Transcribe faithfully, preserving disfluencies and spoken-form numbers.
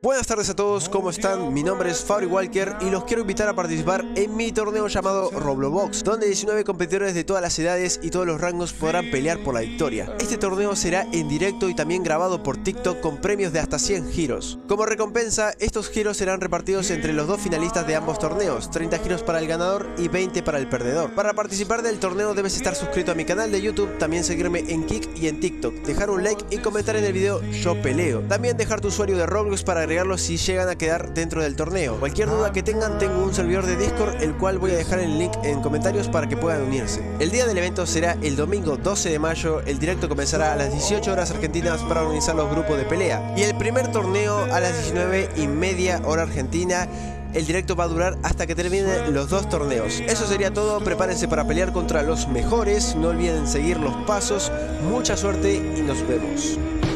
Buenas tardes a todos, ¿cómo están? Mi nombre es Fabri Walker y los quiero invitar a participar en mi torneo llamado Roblobox, donde diecinueve competidores de todas las edades y todos los rangos podrán pelear por la victoria. Este torneo será en directo y también grabado por TikTok con premios de hasta cien giros. Como recompensa, estos giros serán repartidos entre los dos finalistas de ambos torneos, treinta giros para el ganador y veinte para el perdedor. Para participar del torneo debes estar suscrito a mi canal de YouTube, también seguirme en Kick y en TikTok, dejar un like y comentar en el video "Yo peleo". También dejar tu usuario de Roblox para agregarlo si llegan a quedar dentro del torneo. Cualquier duda que tengan, tengo un servidor de Discord, el cual voy a dejar el link en comentarios para que puedan unirse. El día del evento será el domingo doce de mayo, el directo comenzará a las dieciocho horas argentinas para organizar los grupos de pelea. Y el primer torneo a las diecinueve y media hora argentina. El directo va a durar hasta que terminen los dos torneos. Eso sería todo, prepárense para pelear contra los mejores, no olviden seguir los pasos, mucha suerte y nos vemos.